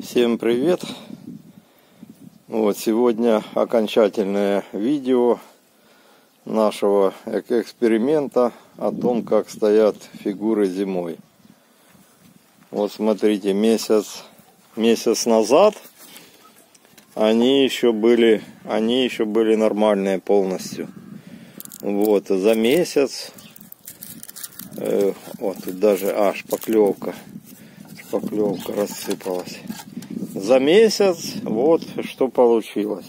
Всем привет! Вот сегодня окончательное видео нашего эксперимента о том, как стоят фигуры зимой. Вот смотрите, месяц назад они еще были нормальные полностью. Вот за месяц, вот тут даже шпаклевка рассыпалась. За месяц вот что получилось.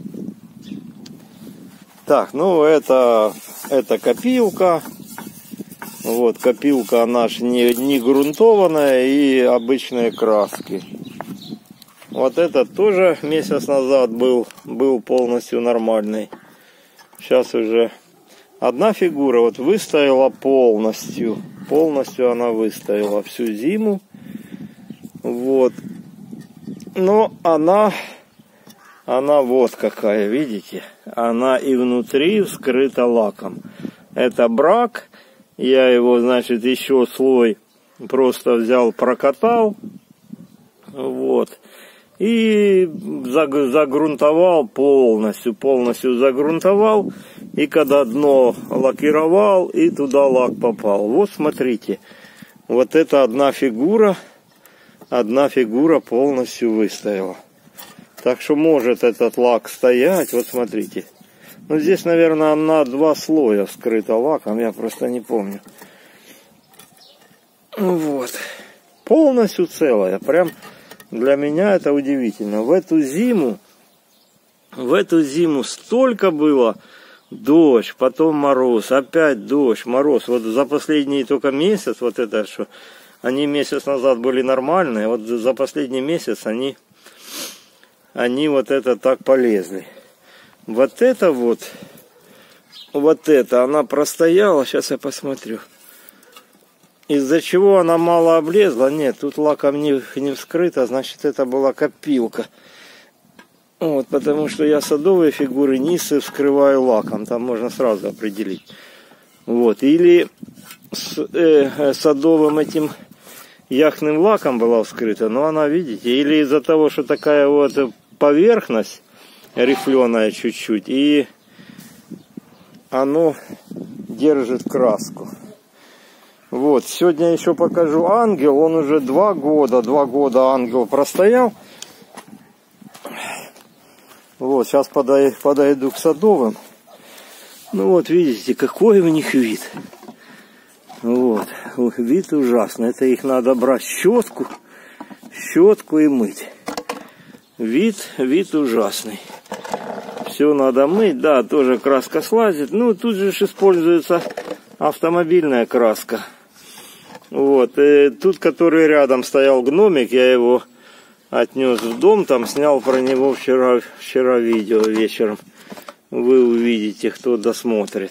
Так, ну это копилка. Вот копилка, она ж не грунтованная и обычные краски. Вот этот тоже месяц назад был полностью нормальный. Сейчас уже одна фигура вот выстояла полностью. Полностью она выстояла всю зиму. Вот. Но она вот какая, видите? Она и внутри вскрыта лаком. Это брак. Я его, значит, еще слой просто взял, прокатал. Вот. И загрунтовал полностью загрунтовал. И когда дно лакировал, и туда лак попал. Вот смотрите. Вот это одна фигура полностью выстояла. Так что может этот лак стоять. Вот смотрите. Ну здесь, наверное, на 2 слоя вскрыта лаком. Я просто не помню. Вот. Полностью целая. Прям для меня это удивительно. В эту зиму столько было. Дождь, потом мороз, опять дождь, мороз. Вот за последний только месяц, вот это что... Они месяц назад были нормальные, вот за последний месяц они вот это так полезли. Вот это она простояла, сейчас я посмотрю. Из-за чего она мало облезла? Нет, тут лаком не вскрыто, значит это была копилка. Вот, потому что я садовые фигуры нисы вскрываю лаком, там можно сразу определить. Вот, или садовым этим яхтным лаком была вскрыта, но она, видите, или из-за того, что такая вот поверхность рифленая чуть-чуть, и оно держит краску. Вот, сегодня еще покажу ангел, он уже 2 года ангел простоял. Вот, сейчас подойду к садовым. Ну вот, видите, какой у них вид. Вот, вид ужасный. Это их надо брать щетку и мыть. Вид ужасный. Все надо мыть. Да, тоже краска слазит. Ну, тут же используется автомобильная краска. Вот, тут, который рядом стоял гномик, я его отнес в дом, там снял про него вчера видео вечером. Вы увидите, кто досмотрит.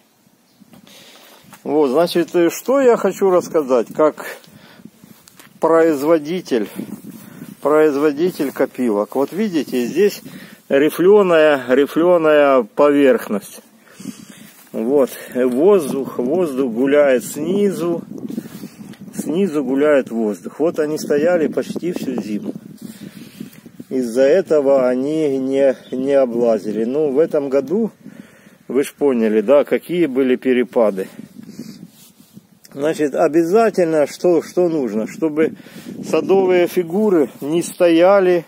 Вот, значит, что я хочу рассказать, как производитель копилок. Вот видите, здесь рифленая поверхность. Вот, воздух гуляет снизу гуляет воздух. Вот они стояли почти всю зиму. Из-за этого они не облазили. Ну, в этом году, вы же поняли, да, какие были перепады. Значит, обязательно, что нужно, чтобы садовые фигуры не стояли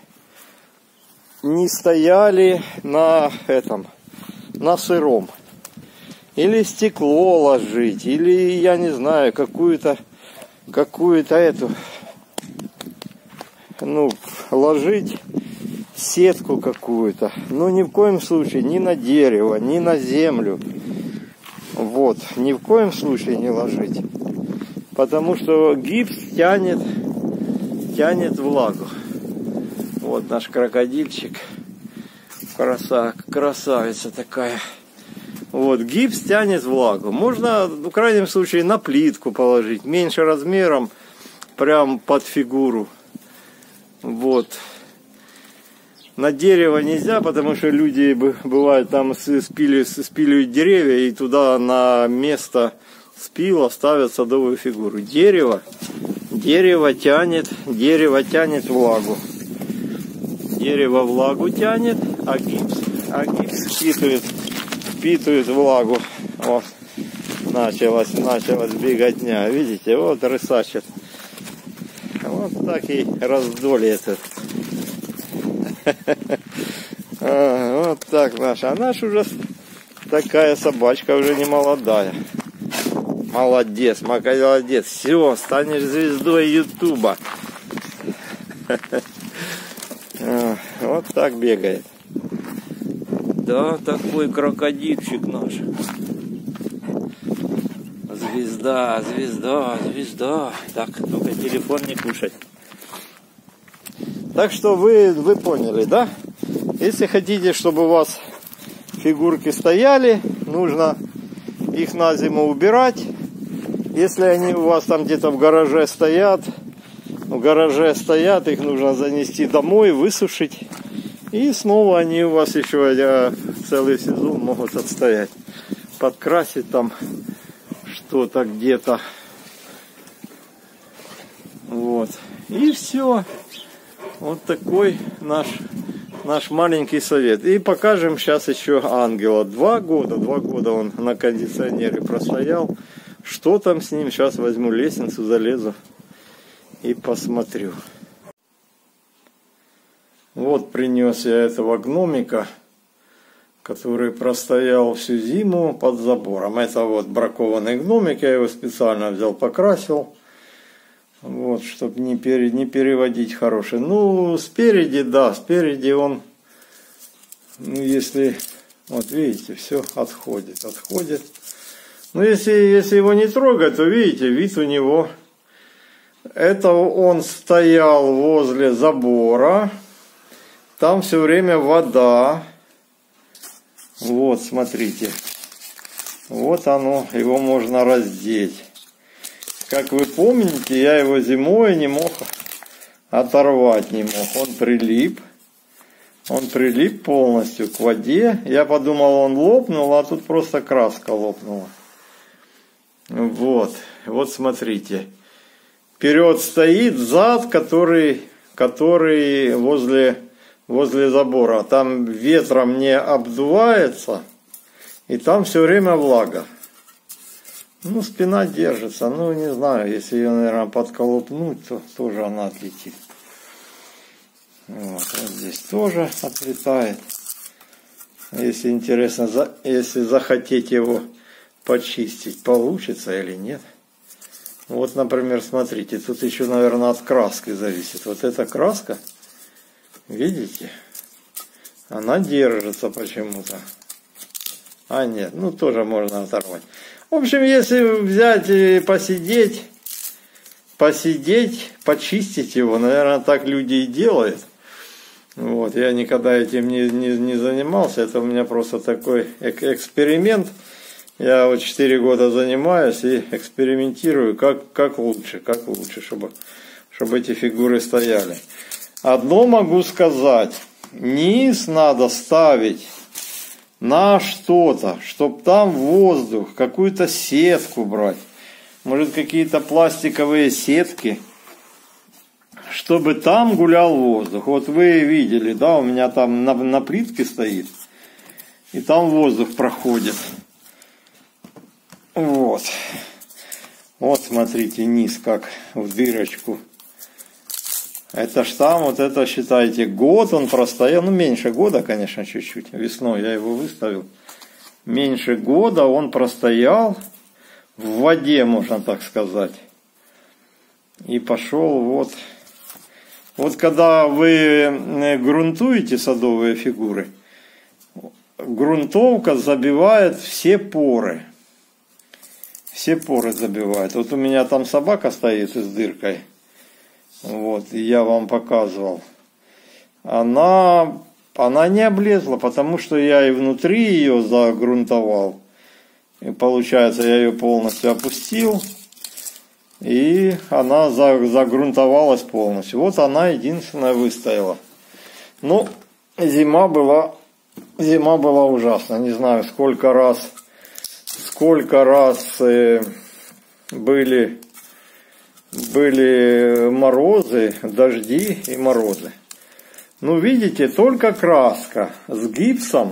на сыром. Или стекло ложить, или, я не знаю, какую-то ложить сетку какую-то. Но ни в коем случае ни на дерево, ни на землю. Вот, ни в коем случае не ложить. Потому что гипс тянет влагу. Вот наш крокодильчик. Красавица такая. Вот, гипс тянет влагу. Можно, в крайнем случае, на плитку положить. Меньше размером, прям под фигуру. Вот. На дерево нельзя, потому что люди, бывает, там спиливают деревья и туда на место спила ставят садовую фигуру. Дерево тянет влагу. Дерево влагу тянет, а гипс впитывает влагу. Вот. Началась беготня. Видите, вот рысачит. Вот так и раздолье это. Вот так наша. А наш уже такая собачка, уже не молодая. Молодец, молодец. Все, станешь звездой Ютуба. Вот так бегает. Да, такой крокодильчик наш. Звезда, звезда, звезда. Так, только телефон не кушать. Так что вы поняли, да? Если хотите, чтобы у вас фигурки стояли, нужно их на зиму убирать. Если они у вас там где-то в гараже стоят, их нужно занести домой, высушить. И снова они у вас еще целый сезон могут отстоять. Подкрасить там что-то где-то. Вот. И все. Вот такой наш маленький совет. И покажем сейчас еще ангела. 2 года он на кондиционере простоял. Что там с ним? Сейчас возьму лестницу, залезу и посмотрю. Вот принес я этого гномика, который простоял всю зиму под забором. Это вот бракованный гномик, я его специально взял, покрасил. Вот, чтобы не переводить хороший. Ну, спереди, да, спереди он, ну, если, вот видите, все отходит. Но если его не трогать, то видите, вид у него. Это он стоял возле забора. Там все время вода. Вот, смотрите. Вот оно, его можно раздеть. Как вы помните, я его зимой не мог оторвать, Он прилип полностью к воде. Я подумал, он лопнул, а тут просто краска лопнула. Вот смотрите. Вперед стоит, зад, который возле забора. Там ветром не обдувается, и там все время влага. Ну, спина держится. Ну, не знаю, если ее, наверное, подколупнуть, то тоже она отлетит. Вот здесь тоже отлетает. Если интересно, если захотеть его почистить, получится или нет. Вот, например, смотрите, тут еще, наверное, от краски зависит. Вот эта краска, видите, она держится почему-то. А нет, ну тоже можно оторвать. В общем, если взять и посидеть, почистить его, наверное, так люди и делают. Вот, я никогда этим не занимался, это у меня просто такой эксперимент. Я вот 4 года занимаюсь и экспериментирую, как лучше, чтобы эти фигуры стояли. Одно могу сказать, низ надо ставить на что-то, чтобы там воздух, какую-то сетку брать, может какие-то пластиковые сетки, чтобы там гулял воздух. Вот вы видели, да, у меня там на плитке стоит, и там воздух проходит. Вот смотрите, низ как в дырочку. Это ж там, вот это, считайте, год он простоял. Ну, меньше года, конечно, чуть-чуть. Весной я его выставил. Меньше года он простоял в воде, можно так сказать. И пошел вот. Вот когда вы грунтуете садовые фигуры, грунтовка забивает все поры. Все поры забивает. Вот у меня там собака стоит с дыркой. Вот, и я вам показывал. Она не облезла, потому что я и внутри ее загрунтовал. И получается, я ее полностью опустил. И она загрунтовалась полностью. Вот она единственная выстояла. Ну, зима была ужасна. Не знаю, сколько раз были морозы, дожди и морозы. Ну, видите, только краска с гипсом.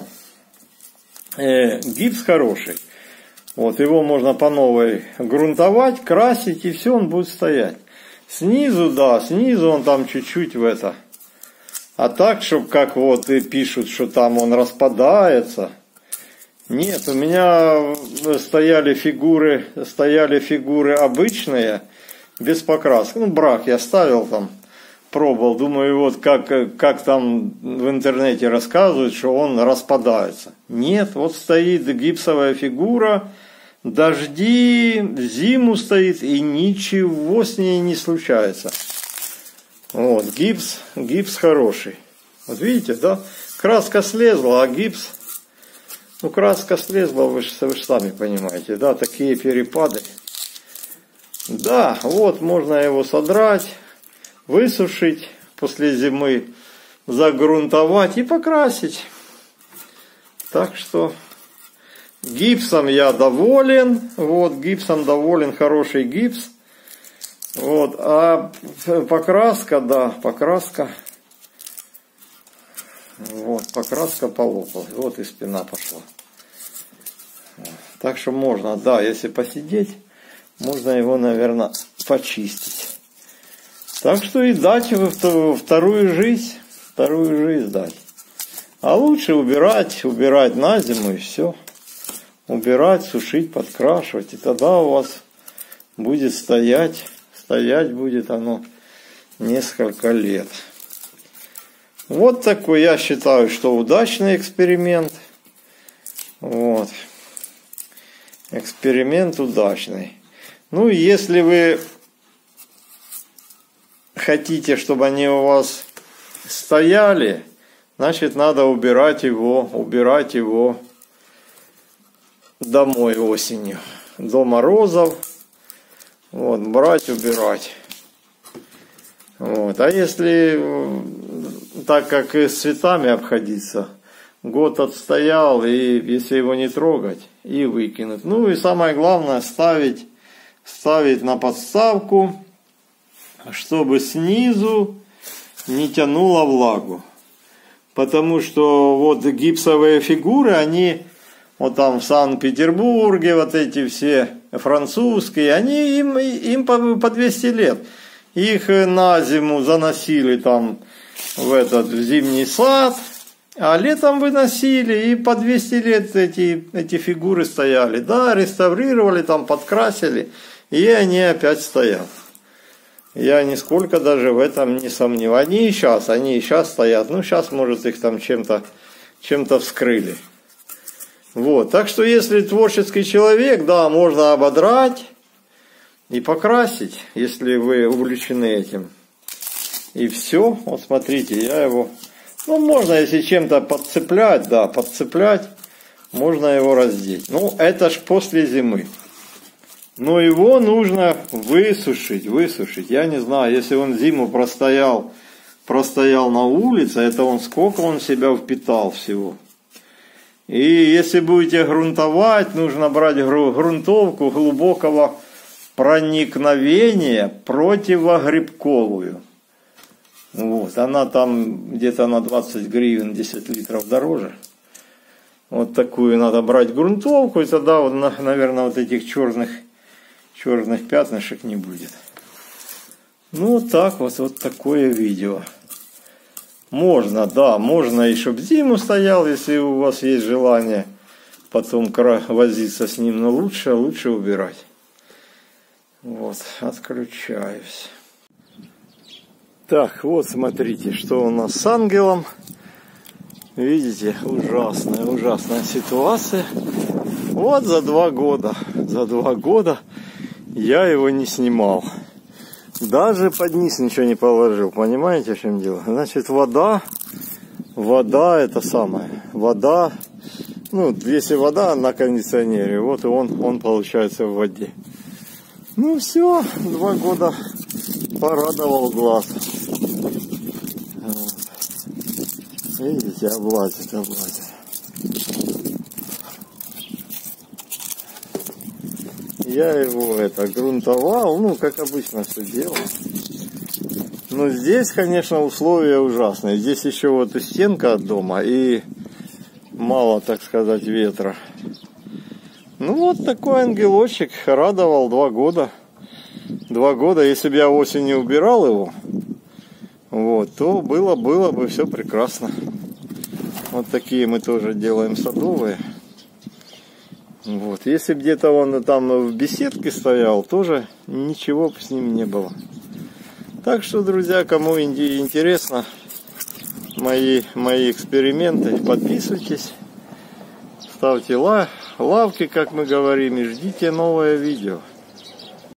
Гипс хороший. Вот, его можно по новой грунтовать, красить, и все, он будет стоять. Снизу, да, снизу он там чуть-чуть в это. А так, чтобы как вот и пишут, что там он распадается. Нет, у меня стояли фигуры обычные, без покраски. Ну, брак я ставил там, пробовал. Думаю, вот как там в интернете рассказывают, что он распадается. Нет, вот стоит гипсовая фигура, дожди, зиму стоит, и ничего с ней не случается. Вот, гипс хороший. Вот видите, да? Краска слезла, а гипс... Ну, краска слезла, вы же сами понимаете, да, такие перепады. Да, вот, можно его содрать, высушить после зимы, загрунтовать и покрасить. Так что гипсом я доволен, вот, гипсом доволен, хороший гипс. Вот, а покраска, да, покраска. Вот, покраска полопалась. Вот и спина пошла. Так что можно, да, если посидеть, можно его, наверное, почистить. Так что и дать вторую жизнь дать. А лучше убирать на зиму и все. Убирать, сушить, подкрашивать. И тогда у вас будет стоять будет оно несколько лет. Вот такой, я считаю, что удачный эксперимент. Вот. Эксперимент удачный. Ну, если вы хотите, чтобы они у вас стояли, значит, надо убирать его домой осенью. До морозов. Вот, брать, убирать. Вот. А если так как и с цветами обходиться, год отстоял, и если его не трогать, и выкинуть. Ну и самое главное, ставить на подставку, чтобы снизу не тянуло влагу. Потому что вот гипсовые фигуры, они вот там в Санкт-Петербурге, вот эти все французские, они им по 200 лет. Их на зиму заносили там в зимний сад, а летом выносили, и по 200 лет эти фигуры стояли. Да, реставрировали, там подкрасили, и они опять стоят. Я нисколько даже в этом не сомневаюсь. Они и сейчас стоят. Ну, сейчас, может, их там чем-то вскрыли. Вот, так что, если творческий человек, да, можно ободрать и покрасить, если вы увлечены этим. И все, вот смотрите, я его, ну, можно, если чем-то подцеплять, да, можно его раздеть. Ну, это ж после зимы. Но его нужно высушить. Я не знаю, если он зиму простоял на улице, это сколько он себя впитал всего. И если будете грунтовать, нужно брать грунтовку глубокого проникновения противогрибковую. Вот, она там где-то на 20 гривен 10 литров дороже. Вот такую надо брать грунтовку, и тогда, вот, наверное, вот этих черных пятнышек не будет. Ну, вот так вот такое видео. Можно, да, можно и чтобы зиму стоял, если у вас есть желание потом возиться с ним, но лучше убирать. Вот, отключаюсь. Так, вот смотрите, что у нас с ангелом. Видите, ужасная ситуация. Вот за 2 года я его не снимал. Даже под низ ничего не положил. Понимаете, в чем дело? Значит, вода это самое. Вода, ну, если вода на кондиционере, вот и он получается в воде. Ну все, 2 года порадовал глаз. Вот. Видите, облазит. Я его грунтовал, ну, как обычно все делал. Но здесь, конечно, условия ужасные. Здесь еще вот и стенка от дома, и мало, так сказать, ветра. Ну вот такой ангелочек, радовал 2 года. 2 года, если бы я осенью убирал его, вот, то было бы все прекрасно. Вот такие мы тоже делаем садовые. Вот, если бы где-то он там в беседке стоял, тоже ничего с ним не было. Так что, друзья, кому интересно мои эксперименты, подписывайтесь, ставьте лавки, как мы говорим, и ждите новое видео.